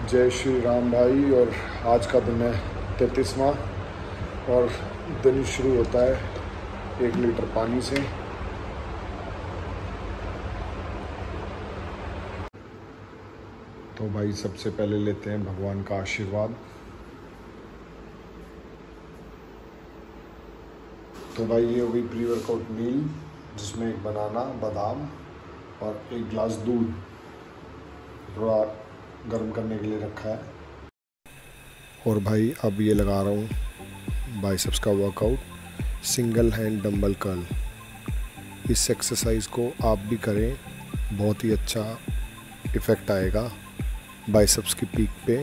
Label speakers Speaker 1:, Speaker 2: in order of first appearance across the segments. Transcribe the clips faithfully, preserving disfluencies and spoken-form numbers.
Speaker 1: जय श्री राम भाई। और आज का दिन है तैंतीसवां और दिन शुरू होता है एक लीटर पानी से। तो भाई सबसे पहले लेते हैं भगवान का आशीर्वाद। तो भाई ये हो गई प्री वर्कआउट मील, जिसमें एक बनाना, बादाम और एक गिलास दूध थोड़ा गर्म करने के लिए रखा है। और भाई अब ये लगा रहा हूँ बाइसेप्स का workout, single hand dumbbell curl. इस एक्सरसाइज को आप भी करें, बहुत ही अच्छा इफ़ेक्ट आएगा बाइसेप्स की पीक पे।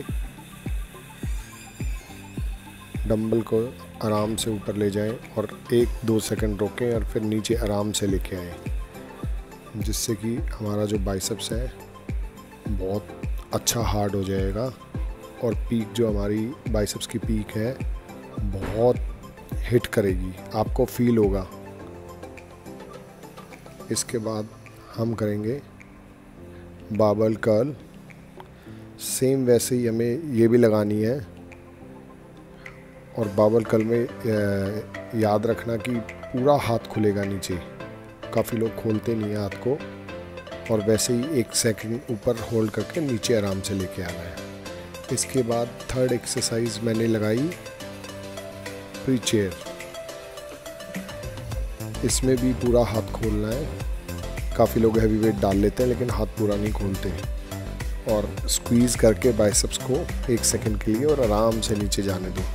Speaker 1: डंबल को आराम से ऊपर ले जाएं और एक दो सेकंड रोकें और फिर नीचे आराम से लेके आएं, जिससे कि हमारा जो बाइसेप्स है बहुत अच्छा हार्ड हो जाएगा और पीक जो हमारी बाइसेप्स की पीक है बहुत हिट करेगी, आपको फील होगा। इसके बाद हम करेंगे बार्बल कर्ल। सेम वैसे ही हमें ये भी लगानी है। और बार्बल कर्ल में याद रखना कि पूरा हाथ खुलेगा नीचे, काफ़ी लोग खोलते नहीं हैं हाथ को। और वैसे ही एक सेकंड ऊपर होल्ड करके नीचे आराम से लेके आना है। इसके बाद थर्ड एक्सरसाइज मैंने लगाई प्री चेयर। इसमें भी पूरा हाथ खोलना है। काफ़ी लोग हैवी वेट डाल लेते हैं लेकिन हाथ पूरा नहीं खोलते। और स्क्वीज़ करके बाइसेप्स को एक सेकंड के लिए और आराम से नीचे जाने दो।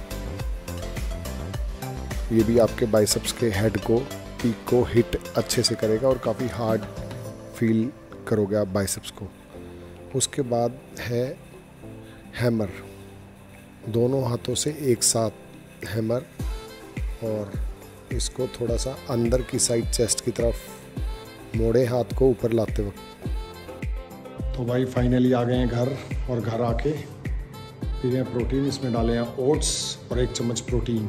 Speaker 1: ये भी आपके बाइसेप्स के हेड को, पीक को हिट अच्छे से करेगा और काफ़ी हार्ड फील करोगे आप बाइसेप्स को। उसके बाद है हैमर, दोनों हाथों से एक साथ हैमर, और इसको थोड़ा सा अंदर की साइड चेस्ट की तरफ मोड़े हाथ को ऊपर लाते वक्त। तो भाई फाइनली आ गए हैं घर, और घर आके पी रहे हैं प्रोटीन। इसमें डाले हैं ओट्स और एक चम्मच प्रोटीन।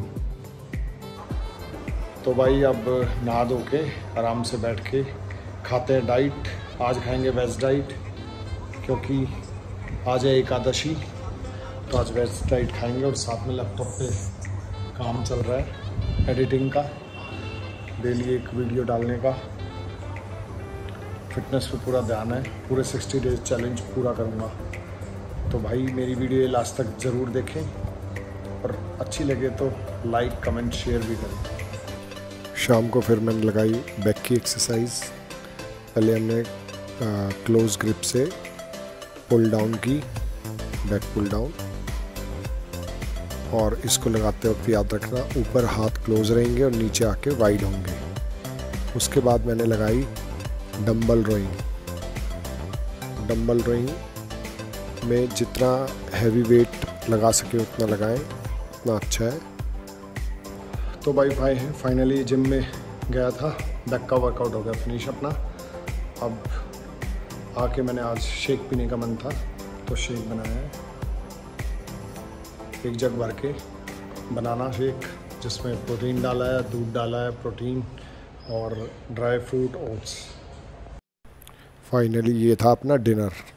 Speaker 1: तो भाई अब नहा धो के आराम से बैठ के खाते हैं डाइट। आज खाएंगे वेज डाइट, क्योंकि आज है एकादशी, तो आज वेज डाइट खाएंगे। और साथ में लैपटॉप पे काम चल रहा है एडिटिंग का, डेली एक वीडियो डालने का। फिटनेस पे पूरा ध्यान है, पूरे सिक्सटी डेज चैलेंज पूरा करूँगा। तो भाई मेरी वीडियो लास्ट तक ज़रूर देखें, और अच्छी लगे तो लाइक कमेंट शेयर भी करें। शाम को फिर मैंने लगाई बैक की एक्सरसाइज। पहले हमने क्लोज ग्रिप से पुल डाउन की, बैक पुल डाउन। और इसको लगाते वक्त याद रखना ऊपर हाथ क्लोज रहेंगे और नीचे आके वाइड होंगे। उसके बाद मैंने लगाई डंबल रोइंग। डंबल रोइंग में जितना हैवी वेट लगा सके उतना लगाएं, उतना अच्छा है। तो भाई भाई फाइनली जिम में गया था, बैक का वर्कआउट हो गया फिनिश अपना। अब आके मैंने आज शेक पीने का मन था, तो शेक बनाया है एक जग भर के, बनाना शेक, जिसमें प्रोटीन डाला है, दूध डाला है, प्रोटीन और ड्राई फ्रूट ओट्स। फाइनली ये था अपना डिनर।